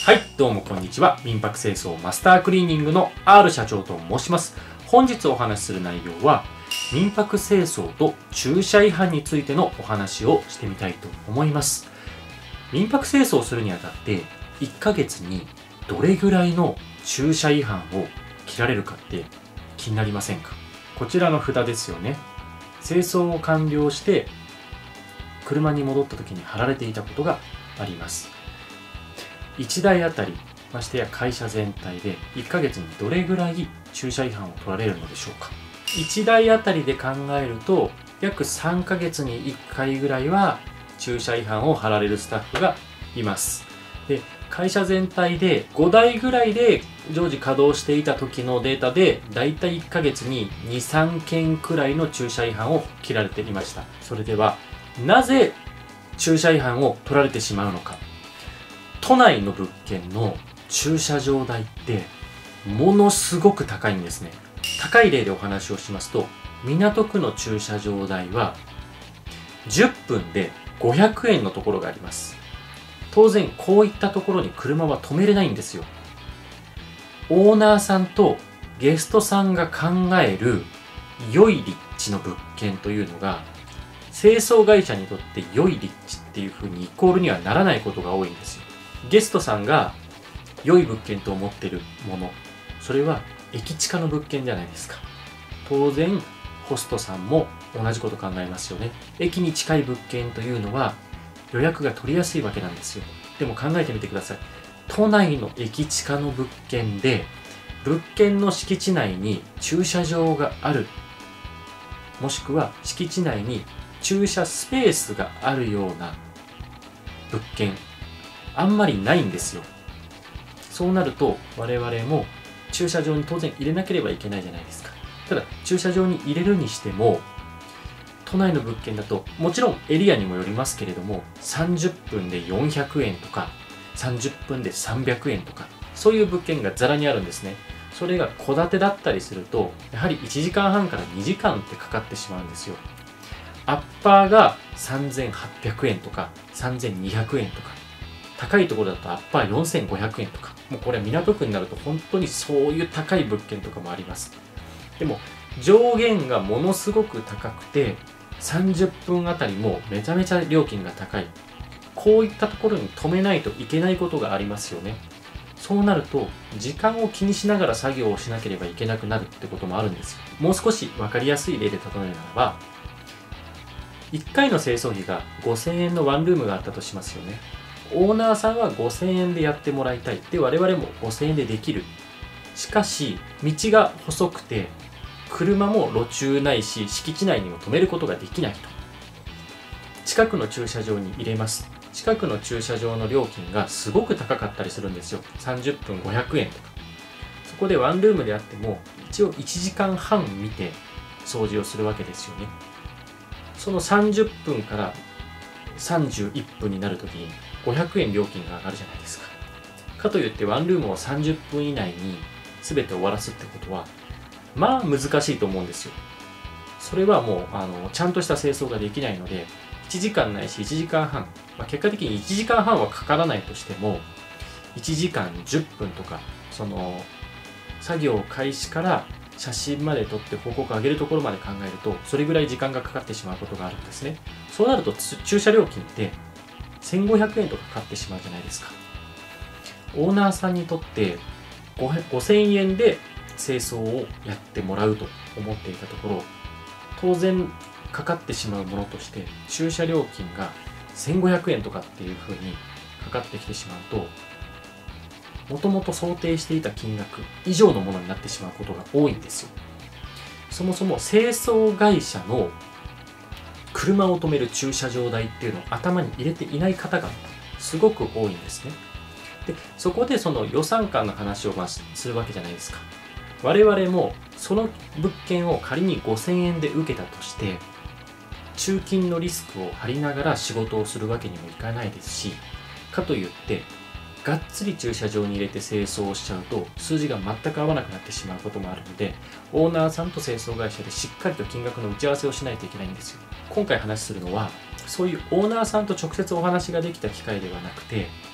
はい、どうもこんにちは。民泊清掃マスタークリーニングの R 社長と申します。本日お話しする内容は、民泊清掃と駐車違反についてのお話をしてみたいと思います。民泊清掃するにあたって、1ヶ月にどれぐらいの駐車違反を切られるかって気になりませんか？こちらの札ですよね。清掃を完了して、車に戻った時に貼られていたことがあります。1台あたり、ましてや会社全体で1ヶ月にどれぐらい駐車違反を取られるのでしょうか。1台あたりで考えると、約3ヶ月に1回ぐらいは駐車違反を貼られるスタッフがいます。で、会社全体で5台ぐらいで常時稼働していた時のデータで、だいたい1ヶ月に2、3件くらいの駐車違反を切られていました。それでは、なぜ駐車違反を取られてしまうのか。都内の物件の駐車場代ってものすごく高いんですね。高い例でお話をしますと、港区の駐車場代は10分で500円のところがあります。当然こういったところに車は止めれないんですよ。オーナーさんとゲストさんが考える良い立地の物件というのが、清掃会社にとって良い立地っていう風にイコールにはならないことが多いんですよ。ゲストさんが良い物件と思っているもの、それは駅近の物件じゃないですか。当然ホストさんも同じこと考えますよね。駅に近い物件というのは予約が取りやすいわけなんですよ。でも考えてみてください。都内の駅近の物件で、物件の敷地内に駐車場がある、もしくは敷地内に駐車スペースがあるような物件、あんまりないんですよ。そうなると我々も駐車場に当然入れなければいけないじゃないですか。ただ駐車場に入れるにしても、都内の物件だともちろんエリアにもよりますけれども、30分で400円とか30分で300円とか、そういう物件がざらにあるんですね。それが戸建てだったりすると、やはり1時間半から2時間ってかかってしまうんですよ。アッパーが3800円とか3200円とか、高いところだとアッパー4500円とか、もうこれは港区になると本当にそういう高い物件とかもあります。でも上限がものすごく高くて、30分あたりもめちゃめちゃ料金が高い。こういったところに止めないといけないことがありますよね。そうなると時間を気にしながら作業をしなければいけなくなるってこともあるんですよ。もう少し分かりやすい例で例えるならば、1回の清掃費が5000円のワンルームがあったとしますよね。オーナーさんは5000円でやってもらいたい。で、我々も5000円でできる。しかし、道が細くて、車も路中ないし、敷地内にも止めることができないと。近くの駐車場に入れます。近くの駐車場の料金がすごく高かったりするんですよ。30分500円とか。そこでワンルームであっても、一応1時間半見て掃除をするわけですよね。その30分から31分になるときに500円料金が上がるじゃないですか。かといってワンルームを30分以内に全て終わらすってことは、まあ難しいと思うんですよ。それはもうちゃんとした清掃ができないので、1時間ないし1時間半、結果的に1時間半はかからないとしても、1時間10分とか、その作業開始から写真まで撮って報告を上げるところまで考えると、それぐらい時間がかかってしまうことがあるんですね。そうなると駐車料金って1500円とかかかってしまうじゃないですか。オーナーさんにとって5000円で清掃をやってもらうと思っていたところ、当然かかってしまうものとして駐車料金が1500円とかっていう風にかかってきてしまうと、もともと想定していた金額以上のものになってしまうことが多いんですよ。そもそも清掃会社の車を止める駐車場代っていうのを頭に入れていない方がすごく多いんですね。で、そこでその予算感の話をするわけじゃないですか。我々もその物件を仮に5000円で受けたとして、中金のリスクを張りながら仕事をするわけにもいかないですし、かといってがっつり駐車場に入れて清掃をしちゃうと数字が全く合わなくなってしまうこともあるので、オーナーさんと清掃会社でしっかりと金額の打ち合わせをしないといけないんですよ。今回話するのは、そういうオーナーさんと直接お話ができた機会ではなくて、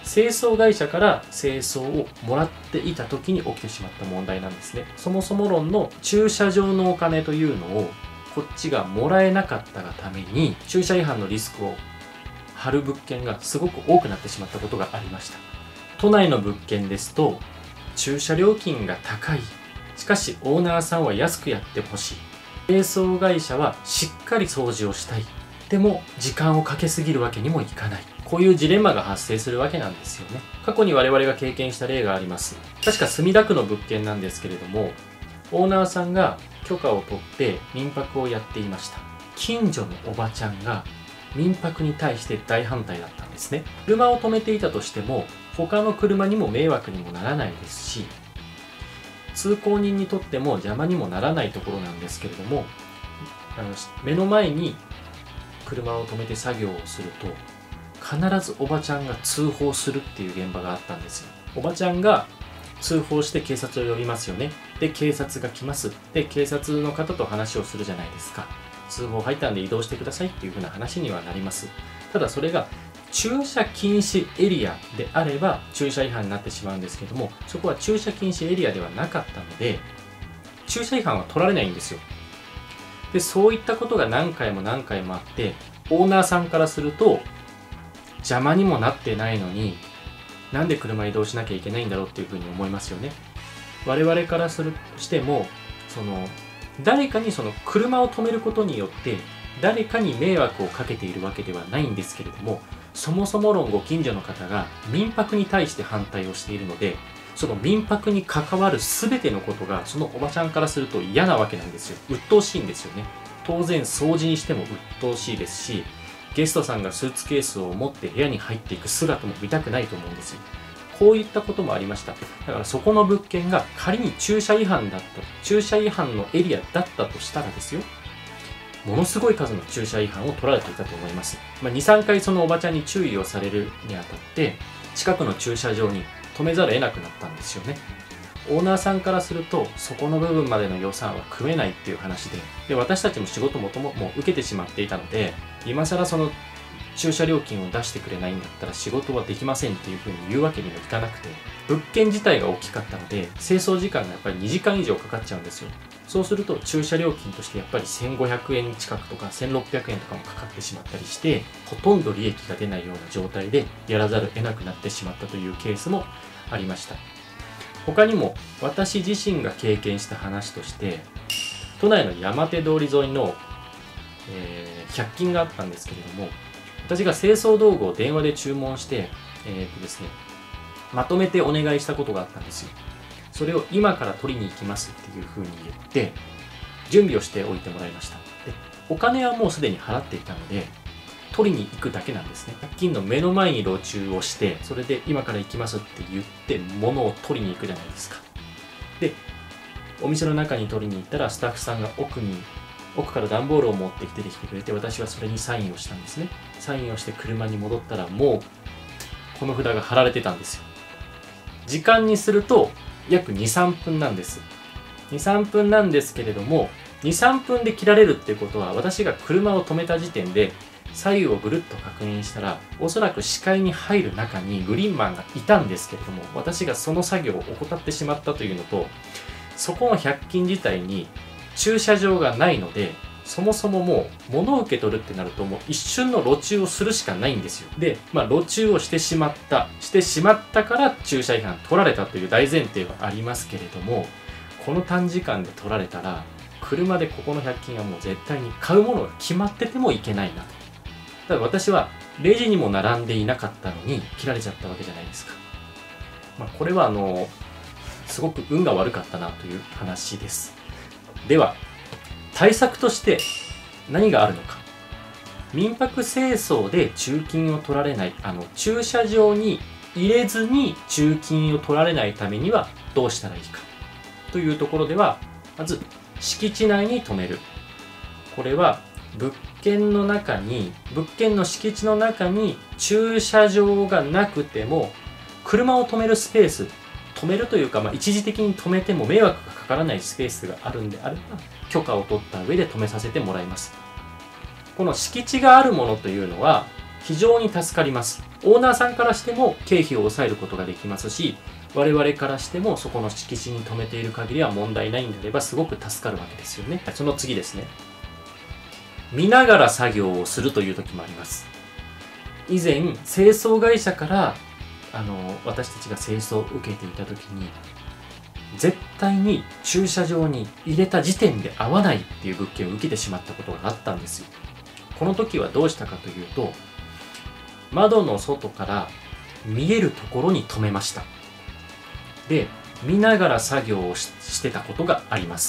清掃会社から清掃をもらっていた時に起きてしまった問題なんですね。そもそも論の駐車場のお金というのをこっちがもらえなかったがために駐車違反のリスクを張る物件がすごく多くなってしまったことがありました。都内の物件ですと駐車料金が高い、しかしオーナーさんは安くやってほしい、清掃会社はしっかり掃除をしたい、でも時間をかけすぎるわけにもいかない、こういうジレンマが発生するわけなんですよね。過去に我々が経験した例があります。確か墨田区の物件なんですけれども、オーナーさんが許可を取って民泊をやっていました。近所のおばちゃんが民泊に対して大反対だったんですね。車を止めていたとしても他の車にも迷惑にもならないですし、通行人にとっても邪魔にもならないところなんですけれども、目の前に車を止めて作業をすると必ずおばちゃんが通報するっていう現場があったんですよ。おばちゃんが通報して警察を呼びますよね。で、警察が来ます。で、警察の方と話をするじゃないですか。通報入ったんで移動してくださいっていう風な話にはなります。ただそれが駐車禁止エリアであれば駐車違反になってしまうんですけども、そこは駐車禁止エリアではなかったので駐車違反は取られないんですよ。で、そういったことが何回も何回もあって、オーナーさんからすると邪魔にもなってないのになんで車移動しなきゃいけないんだろうっていうふうに思いますよね。我々からしても誰かに車を止めることによって誰かに迷惑をかけているわけではないんですけれども、そもそも論ご近所の方が民泊に対して反対をしているので、その民泊に関わる全てのことがそのおばちゃんからすると嫌なわけなんですよ。鬱陶しいんですよね。当然掃除にしても鬱陶しいですし、ゲストさんがスーツケースを持って部屋に入っていく姿も見たくないと思うんですよ。こういったこともありました。だからそこの物件が仮に駐車違反のエリアだったとしたらですよ、ものすごい数の駐車違反を取られていたと思います。2、3回そのおばちゃんに注意をされるにあたって近くの駐車場に止めざるを得なくなったんですよね。オーナーさんからするとそこの部分までの予算は組めないっていう話で、私たちも仕事もう受けてしまっていたので、今更その駐車料金を出してくれないんだったら仕事はできませんっていうふうに言うわけにもいかなくて、物件自体が大きかったので清掃時間がやっぱり2時間以上かかっちゃうんですよ。そうすると駐車料金としてやっぱり1500円近くとか1600円とかもかかってしまったりして、ほとんど利益が出ないような状態でやらざるを得なくなってしまったというケースもありました。他にも私自身が経験した話として、都内の山手通り沿いの、100均があったんですけれども、私が清掃道具を電話で注文してですね、まとめてお願いしたことがあったんですよ。それを今から取りに行きますっていうふうに言って準備をしておいてもらいました。で、お金はもうすでに払っていたので取りに行くだけなんですね。100均の目の前に路駐をして、それで今から行きますって言って物を取りに行くじゃないですか。で、お店の中に取りに行ったらスタッフさんが奥から段ボールを持ってきてくれて、私はそれにサインをしたんですね。サインをして車に戻ったらもうこの札が貼られてたんですよ。時間にすると約 2,3 分なんです。2、3分なんですけれども、2、3分で切られるっていうことは、私が車を止めた時点で左右をぐるっと確認したら、おそらく視界に入る中にグリーンマンがいたんですけれども、私がその作業を怠ってしまったというのと、そこの100均自体に駐車場がないので、そもそももう物を受け取るってなるともう一瞬の路駐をするしかないんですよ。で、路駐をしてしまったから駐車違反取られたという大前提はありますけれども、この短時間で取られたら車でここの100均はもう絶対に買うものが決まっててもいけないなと。ただ私はレジにも並んでいなかったのに切られちゃったわけじゃないですか。これはすごく運が悪かったなという話です。では対策として何があるのか。民泊清掃で駐金を取られない、駐車場に入れずに駐金を取られないためにはどうしたらいいかというところでは、まず敷地内に止める。これは物件の敷地の中に駐車場がなくても車を止めるスペース、止めるというか、一時的に止めても迷惑がかからないスペースがあるんであれば許可を取った上で止めさせてもらいます。この敷地があるものというのは非常に助かります。オーナーさんからしても経費を抑えることができますし、我々からしてもそこの敷地に止めている限りは問題ないんであればすごく助かるわけですよね。その次ですね。見ながら作業をするという時もあります。以前、清掃会社から私たちが清掃を受けていた時に、絶対に駐車場に入れた時点で合わないっていう物件を受けてしまったことがあったんですよ。この時はどうしたかというと、窓の外から見えるところに止めました。で、見ながら作業をしてたことがあります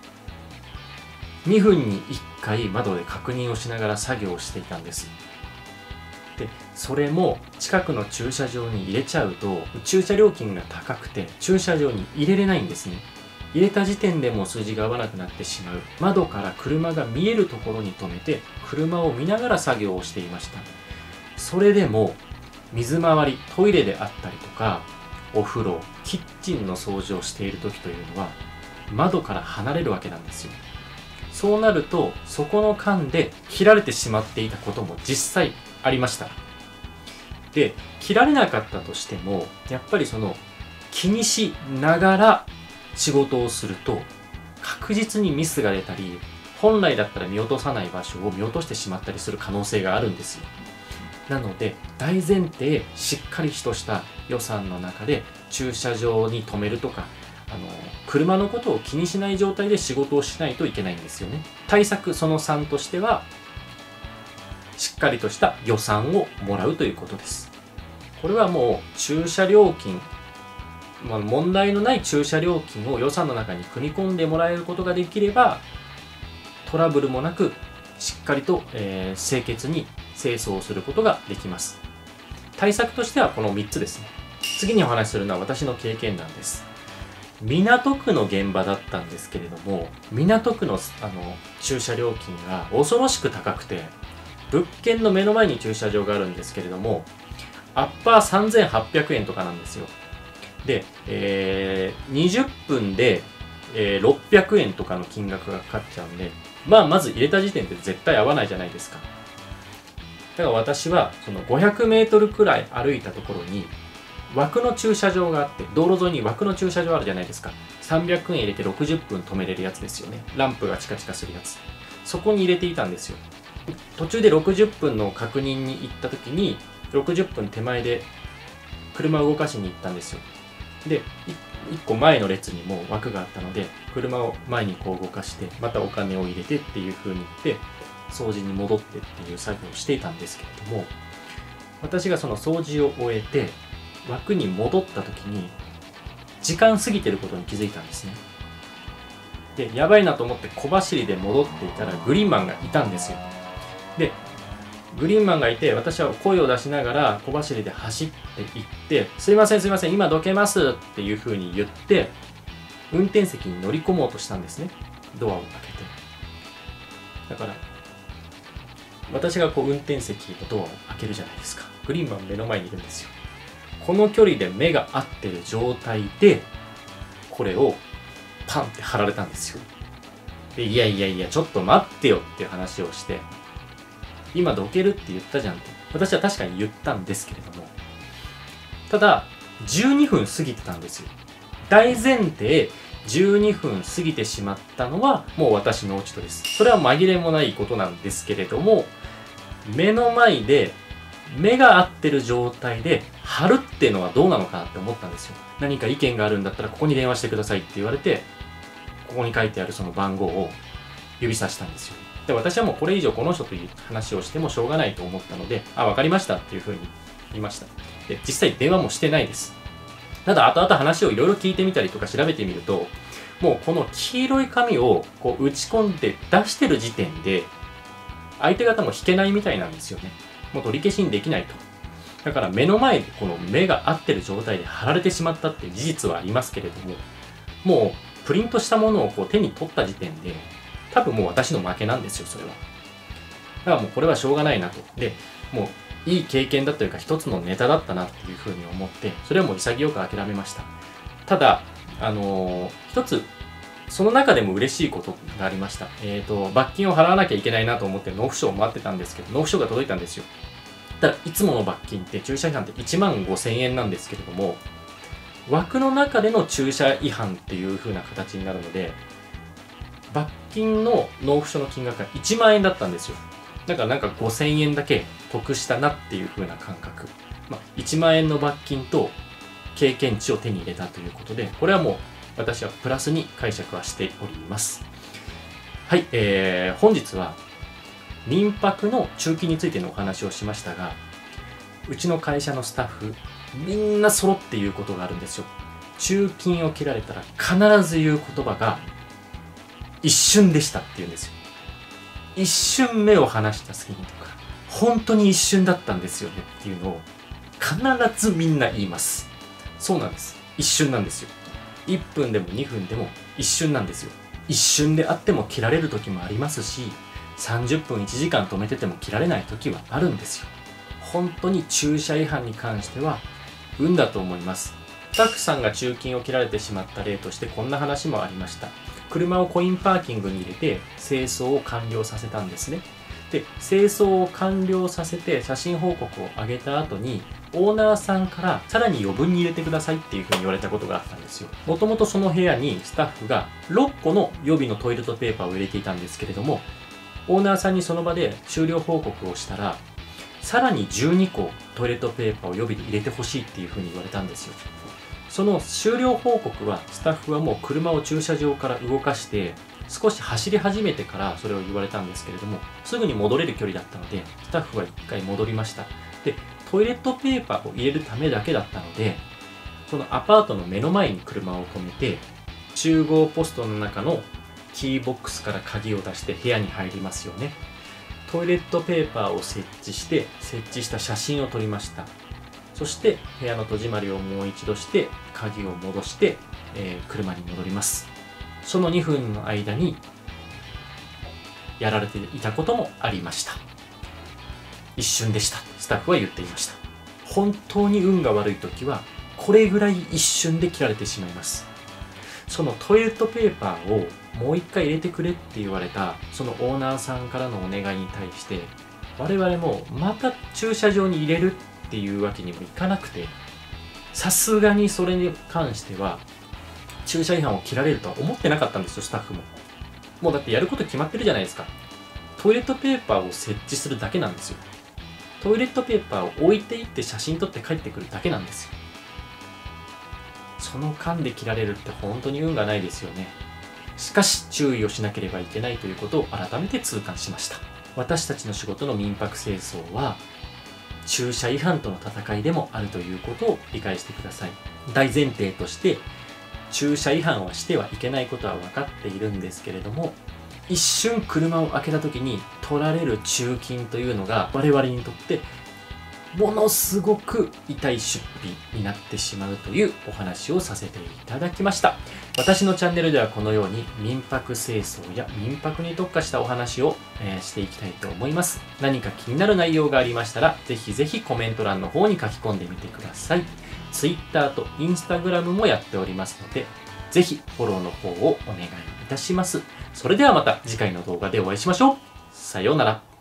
。2分に1回窓で確認をしながら作業をしていたんです。で、それも近くの駐車場に入れちゃうと駐車料金が高くて駐車場に入れれないんですね。入れた時点でもう数字が合わなくなってしまう。窓から車が見えるところに止めて車を見ながら作業をしていました。それでも水回り、トイレであったりとかお風呂、キッチンの掃除をしている時というのは窓から離れるわけなんですよ。そうなるとそこの間で切られてしまっていたことも実際ありました。で、切られなかったとしてもやっぱり気にしながら仕事をすると確実にミスが出たり、本来だったら見落とさない場所を見落としてしまったりする可能性があるんですよ。なので大前提しっかりとした予算の中で駐車場に止めるとか、車のことを気にしない状態で仕事をしないといけないんですよね。対策その3としては、しっかりとした予算をもらうということです。これはもう駐車料金、問題のない駐車料金を予算の中に組み込んでもらえることができれば、トラブルもなくしっかりと、清潔に清掃をすることができます。対策としてはこの3つですね。次にお話しするのは私の経験談です。港区の現場だったんですけれども、港区の、駐車料金が恐ろしく高くて、物件の目の前に駐車場があるんですけれども、アッパー3800円とかなんですよ。で、20分で、600円とかの金額がかかっちゃうんで、まず入れた時点で絶対合わないじゃないですか。だから私はその500メートルくらい歩いたところに枠の駐車場があって、道路沿いに枠の駐車場あるじゃないですか。300円入れて60分止めれるやつですよね。ランプがチカチカするやつ。そこに入れていたんですよ。途中で60分の確認に行った時に、60分手前で車を動かしに行ったんですよ。で、1個前の列にも枠があったので、車を前にこう動かして、またお金を入れてっていう風に言って、掃除に戻ってっていう作業をしていたんですけれども、私がその掃除を終えて枠に戻った時に時間過ぎてることに気づいたんですね。で、やばいなと思って小走りで戻っていたらグリーンマンがいたんですよ。で、グリーンマンがいて、私は声を出しながら小走りで走っていって、すいませんすいません今どけますっていう風に言って運転席に乗り込もうとしたんですね。ドアを開けて。だから私が運転席のドアを開けるじゃないですか。グリーンマン目の前にいるんですよ。この距離で目が合ってる状態でこれをパンって貼られたんですよ。で、いやちょっと待ってよっていう話をして、今どけるって言ったじゃんって私は確かに言ったんですけれども、ただ12分過ぎてたんですよ。大前提12分過ぎてしまったのはもう私の落ち度です。それは紛れもないことなんですけれども、目の前で目が合ってる状態で貼るっていうのはどうなのかなって思ったんですよ。何か意見があるんだったらここに電話してくださいって言われて、ここに書いてあるその番号を指さしたんですよ。で、私はもうこれ以上この人という話をしてもしょうがないと思ったので、わかりましたっていうふうに言いました。で、実際電話もしてないです。ただ後々話をいろいろ聞いてみたりとか調べてみると、もうこの黄色い紙を打ち込んで出してる時点で相手方も引けないみたいなんですよね。もう取り消しにできないと。だから目の前でこの目が合ってる状態で貼られてしまったっていう事実はありますけれども、もうプリントしたものを手に取った時点で多分もう私の負けなんですよ、それは。だからもうこれはしょうがないなと。で、もういい経験だというか一つのネタだったなっていうふうに思って、それはもう潔く諦めました。ただ、一つその中でも嬉しいことがありました。罰金を払わなきゃいけないなと思って納付書を待ってたんですけど、納付書が届いたんですよ。 ったらいつもの罰金って駐車違反って1万5000円なんですけれども、枠の中での駐車違反っていう風な形になるので、罰金の納付書の金額が1万円だったんですよ。だからなんか5000円だけ得したなっていう風な感覚。1万円の罰金と経験値を手に入れたということで、これはもう私はプラスに解釈はしております。はい、本日は民泊の中金についてのお話をしましたが、うちの会社のスタッフ、みんな揃って言うことがあるんですよ。中金を切られたら必ず言う言葉が、一瞬でしたって言うんですよ。一瞬目を離した隙にとか、本当に一瞬だったんですよねっていうのを必ずみんな言います。そうなんです。一瞬なんですよ。1分でも2分でも一瞬なんですよ。一瞬であっても切られる時もありますし、30分1時間止めてても切られない時はあるんですよ。本当に駐車違反に関しては運だと思います。スタッフさんが中金を切られてしまった例としてこんな話もありました。車をコインパーキングに入れて清掃を完了させたんですね。で、清掃を完了させて写真報告を上げた後にオーナーさんからさらに余分に入れてくださいっていうふうに言われたことがあったんですよ。もともとその部屋にスタッフが6個の予備のトイレットペーパーを入れていたんですけれども、オーナーさんにその場で終了報告をしたら、さらに12個トイレットペーパーを予備で入れてほしいっていうふうに言われたんですよ。その終了報告はスタッフはもう車を駐車場から動かして少し走り始めてからそれを言われたんですけれども、すぐに戻れる距離だったのでスタッフは1回戻りました。で、トイレットペーパーを入れるためだけだったので、そのアパートの目の前に車を止めて、集合ポストの中のキーボックスから鍵を出して部屋に入りますよね。トイレットペーパーを設置して設置した写真を撮りました。そして部屋の戸締まりをもう一度して鍵を戻して、車に戻ります。その2分の間にやられていたこともありました。一瞬でしたスタッフは言っていました。本当に運が悪い時はこれぐらい一瞬で切られてしまいます。そのトイレットペーパーをもう一回入れてくれって言われたそのオーナーさんからのお願いに対して、我々もまた駐車場に入れるっていうわけにもいかなくて、さすがにそれに関しては駐車違反を切られるとは思ってなかったんですよ、スタッフも。もうだってやること決まってるじゃないですか。トイレットペーパーを設置するだけなんですよ。トイレットペーパーを置いていって写真撮って帰ってくるだけなんですよ。その間で切られるって本当に運がないですよね。しかし注意をしなければいけないということを改めて痛感しました。私たちの仕事の民泊清掃は駐車違反との戦いでもあるということを理解してください。大前提として駐車違反はしてはいけないことは分かっているんですけれども、一瞬車を開けた時に取られる駐金というのが我々にとってものすごく痛い出費になってしまうというお話をさせていただきました。私のチャンネルではこのように民泊清掃や民泊に特化したお話を、していきたいと思います。何か気になる内容がありましたらぜひぜひコメント欄の方に書き込んでみてください。Twitter と Instagram もやっておりますのでぜひフォローの方をお願いいたします。それではまた次回の動画でお会いしましょう。さようなら。